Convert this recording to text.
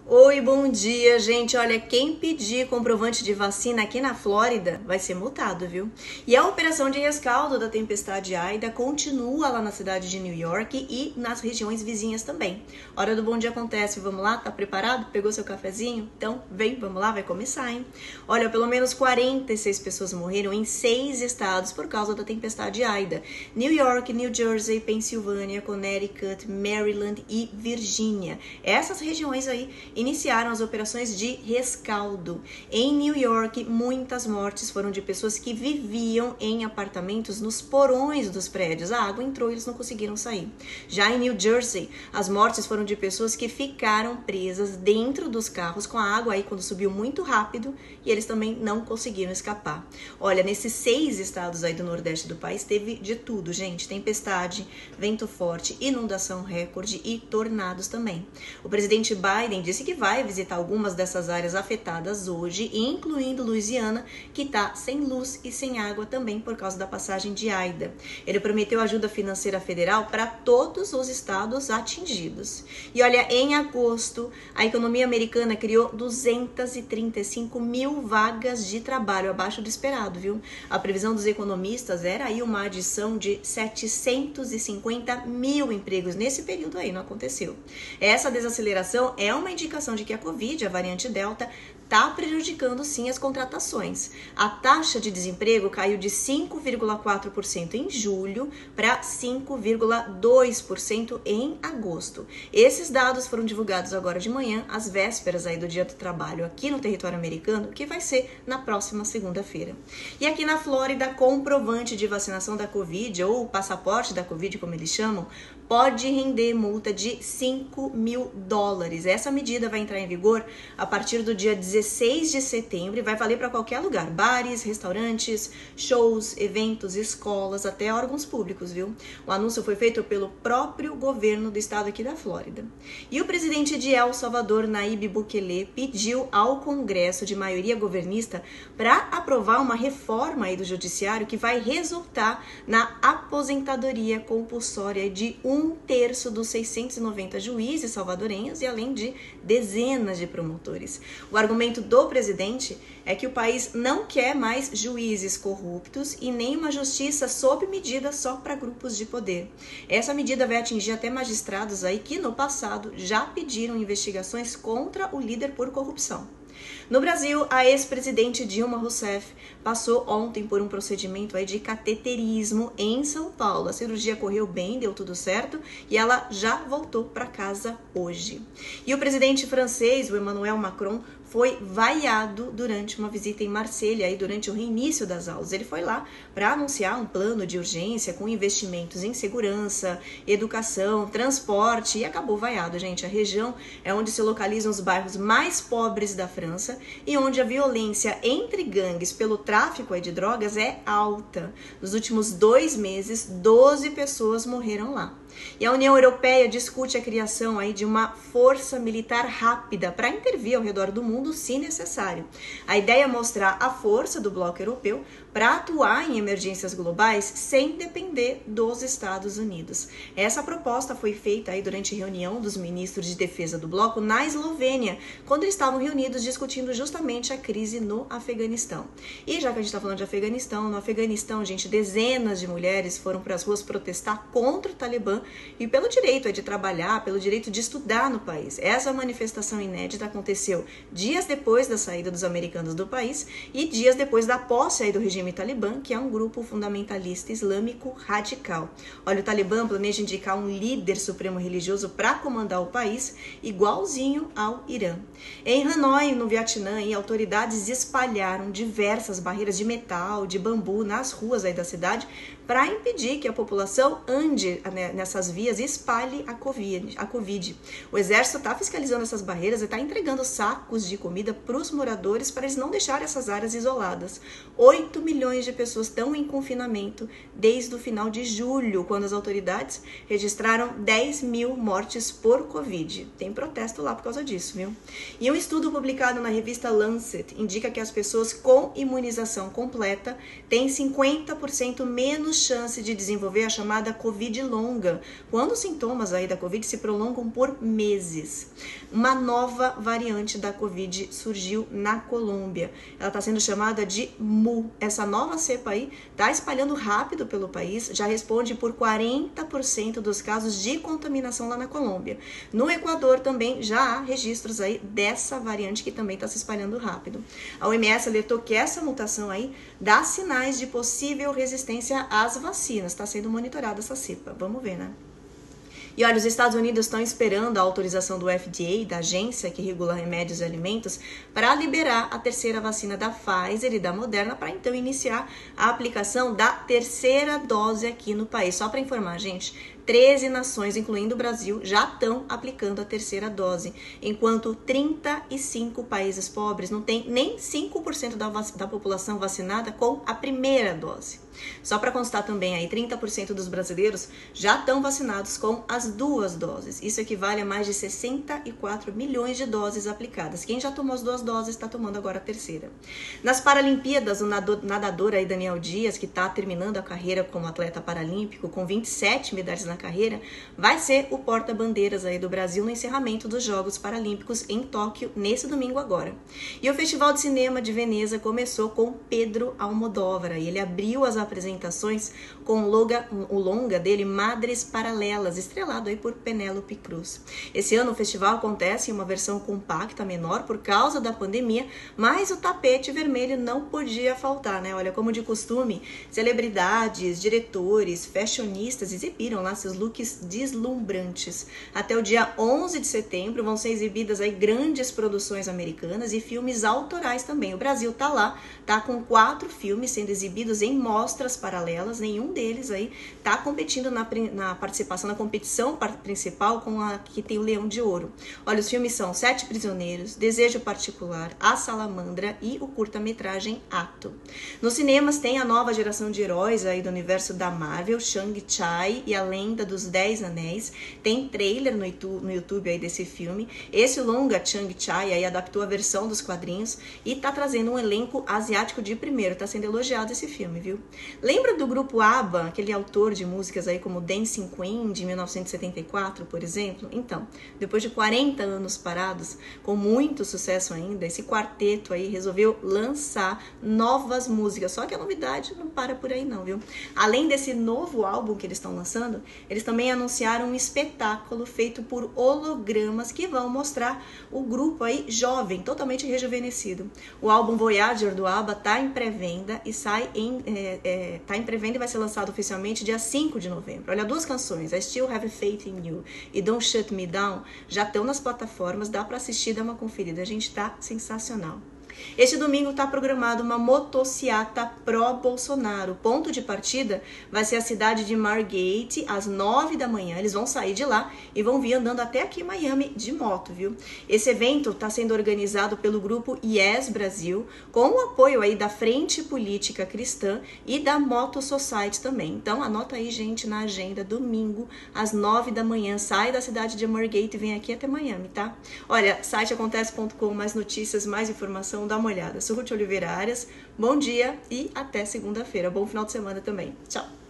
Oi, bom dia, gente. Olha, quem pedir comprovante de vacina aqui na Flórida vai ser multado, viu? E a operação de rescaldo da tempestade Aida continua lá na cidade de New York e nas regiões vizinhas também. Hora do Bom Dia acontece, vamos lá? Tá preparado? Pegou seu cafezinho? Então, vem, vamos lá, vai começar, hein? Olha, pelo menos 46 pessoas morreram em 6 estados por causa da tempestade Aida. New York, New Jersey, Pensilvânia, Connecticut, Maryland e Virgínia. Essas regiões aí iniciaram as operações de rescaldo. Em New York, muitas mortes foram de pessoas que viviam em apartamentos nos porões dos prédios. A água entrou e eles não conseguiram sair. Já em New Jersey, as mortes foram de pessoas que ficaram presas dentro dos carros com a água aí quando subiu muito rápido e eles também não conseguiram escapar. Olha, nesses 6 estados aí do nordeste do país teve de tudo, gente. Tempestade, vento forte, inundação recorde e tornados também. O presidente Biden disse que vai visitar algumas dessas áreas afetadas hoje, incluindo Louisiana, que está sem luz e sem água também por causa da passagem de Aida. Ele prometeu ajuda financeira federal para todos os estados atingidos. E olha, em agosto, a economia americana criou 235 mil vagas de trabalho, abaixo do esperado, viu? A previsão dos economistas era aí uma adição de 750 mil empregos. Nesse período aí, não aconteceu. Essa desaceleração é uma indicação de que a Covid, a variante Delta, está prejudicando sim as contratações. A taxa de desemprego caiu de 5,4% em julho para 5,2% em agosto. Esses dados foram divulgados agora de manhã, às vésperas aí do Dia do Trabalho aqui no território americano, que vai ser na próxima segunda-feira. E aqui na Flórida, comprovante de vacinação da Covid, ou passaporte da Covid, como eles chamam, pode render multa de $5.000. Essa medida vai entrar em vigor a partir do dia 16 de setembro e vai valer para qualquer lugar, bares, restaurantes, shows, eventos, escolas, até órgãos públicos, viu? O anúncio foi feito pelo próprio governo do estado aqui da Flórida. E o presidente de El Salvador, Nayib Bukele, pediu ao Congresso de maioria governista para aprovar uma reforma aí do judiciário que vai resultar na aposentadoria compulsória de 1/3 dos 690 juízes salvadorenhos e além de dezenas de promotores. O argumento do presidente é que o país não quer mais juízes corruptos e nem uma justiça sob medida só para grupos de poder. Essa medida vai atingir até magistrados aí que no passado já pediram investigações contra o líder por corrupção. No Brasil, a ex-presidente Dilma Rousseff passou ontem por um procedimento aí de cateterismo em São Paulo. A cirurgia correu bem, deu tudo certo e ela já voltou para casa hoje. E o presidente francês, o Emmanuel Macron, foi vaiado durante uma visita em Marselha, aí durante o reinício das aulas. Ele foi lá para anunciar um plano de urgência com investimentos em segurança, educação, transporte e acabou vaiado, gente. A região é onde se localizam os bairros mais pobres da França e onde a violência entre gangues pelo tráfico aí de drogas é alta. Nos últimos 2 meses, 12 pessoas morreram lá. E a União Europeia discute a criação aí de uma força militar rápida para intervir ao redor do mundo se necessário. A ideia é mostrar a força do bloco europeu para atuar em emergências globais sem depender dos Estados Unidos. Essa proposta foi feita aí durante a reunião dos ministros de defesa do bloco na Eslovênia, quando eles estavam reunidos discutindo justamente a crise no Afeganistão. E já que a gente está falando de Afeganistão, no Afeganistão, gente, dezenas de mulheres foram para as ruas protestar contra o Talibã e pelo direito de trabalhar, pelo direito de estudar no país. Essa manifestação inédita aconteceu dias depois da saída dos americanos do país e dias depois da posse aí do regime Talibã, que é um grupo fundamentalista islâmico radical. Olha, o Talibã planeja indicar um líder supremo religioso para comandar o país, igualzinho ao Irã. Em Hanoi, no Vietnã, autoridades espalharam diversas barreiras de metal, de bambu nas ruas aí da cidade para impedir que a população ande nessas vias e espalhe a Covid. O exército está fiscalizando essas barreiras e está entregando sacos de comida para os moradores para eles não deixarem essas áreas isoladas. 8 milhões de pessoas estão em confinamento desde o final de julho, quando as autoridades registraram 10 mil mortes por Covid. Tem protesto lá por causa disso, viu? E um estudo publicado na revista Lancet indica que as pessoas com imunização completa têm 50% menos menos chance de desenvolver a chamada Covid longa, quando os sintomas aí da Covid se prolongam por meses. Uma nova variante da Covid surgiu na Colômbia. Ela está sendo chamada de Mu. Essa nova cepa aí está espalhando rápido pelo país, já responde por 40% dos casos de contaminação lá na Colômbia. No Equador também já há registros aí dessa variante que também está se espalhando rápido. A OMS alertou que essa mutação aí dá sinais de possível resistência às vacinas. Está sendo monitorada essa cepa. Vamos ver, né? E olha, os Estados Unidos estão esperando a autorização do FDA, da agência que regula remédios e alimentos, para liberar a terceira vacina da Pfizer e da Moderna, para então iniciar a aplicação da terceira dose aqui no país. Só para informar, gente, 13 nações, incluindo o Brasil, já estão aplicando a terceira dose, enquanto 35 países pobres não têm nem 5% da população vacinada com a primeira dose. Só para constar também aí, 30% dos brasileiros já estão vacinados com as duas doses. Isso equivale a mais de 64 milhões de doses aplicadas. Quem já tomou as duas doses está tomando agora a terceira. Nas Paralimpíadas, o nadador aí Daniel Dias, que está terminando a carreira como atleta paralímpico, com 27 medalhas na carreira, vai ser o porta-bandeiras aí do Brasil no encerramento dos Jogos Paralímpicos em Tóquio, nesse domingo agora. E o Festival de Cinema de Veneza começou com Pedro Almodóvar. E ele abriu as apresentações com o longa dele, Madres Paralelas, estrelado aí por Penélope Cruz. Esse ano o festival acontece em uma versão compacta, menor, por causa da pandemia, mas o tapete vermelho não podia faltar, né? Olha, como de costume, celebridades, diretores, fashionistas exibiram lá seus looks deslumbrantes. Até o dia 11 de setembro vão ser exibidas aí grandes produções americanas e filmes autorais também. O Brasil tá lá, tá com 4 filmes sendo exibidos em mostras paralelas, nenhum deles aí tá competindo na participação, na competição principal com a que tem o Leão de Ouro. Olha, os filmes são Sete Prisioneiros, Desejo Particular, A Salamandra e o curta-metragem Ato. Nos cinemas tem a nova geração de heróis aí do universo da Marvel, Shang-Chi e a Lenda dos 10 Anéis. Tem trailer no YouTube aí desse filme. Esse longa, Shang-Chi, aí adaptou a versão dos quadrinhos e tá trazendo um elenco asiático de primeiro. Tá sendo elogiado esse filme, viu? Lembra do grupo ABBA, aquele autor de músicas aí como Dancing Queen, de 1974, por exemplo? Então, depois de 40 anos parados, com muito sucesso ainda, esse quarteto aí resolveu lançar novas músicas. Só que a novidade não para por aí não, viu? Além desse novo álbum que eles estão lançando, eles também anunciaram um espetáculo feito por hologramas que vão mostrar o grupo aí jovem, totalmente rejuvenescido. O álbum Voyager do ABBA tá em pré-venda e tá em pré-venda e vai ser lançado oficialmente dia 5 de novembro. Olha, 2 canções, I Still Have Faith in You e Don't Shut Me Down, já estão nas plataformas, dá para assistir, dá uma conferida, a gente tá sensacional. Este domingo está programado uma motociata pró-Bolsonaro. O ponto de partida vai ser a cidade de Margate, às 9 da manhã. Eles vão sair de lá e vão vir andando até aqui em Miami de moto, viu? Esse evento está sendo organizado pelo grupo Yes Brasil, com o apoio aí da Frente Política Cristã e da Moto Society também. Então, anota aí, gente, na agenda, domingo, às 9 da manhã. Sai da cidade de Margate e vem aqui até Miami, tá? Olha, siteacontece.com, mais notícias, mais informação, dá uma olhada. Sou Ruth Oliveira Arias, bom dia e até segunda-feira. Bom final de semana também. Tchau!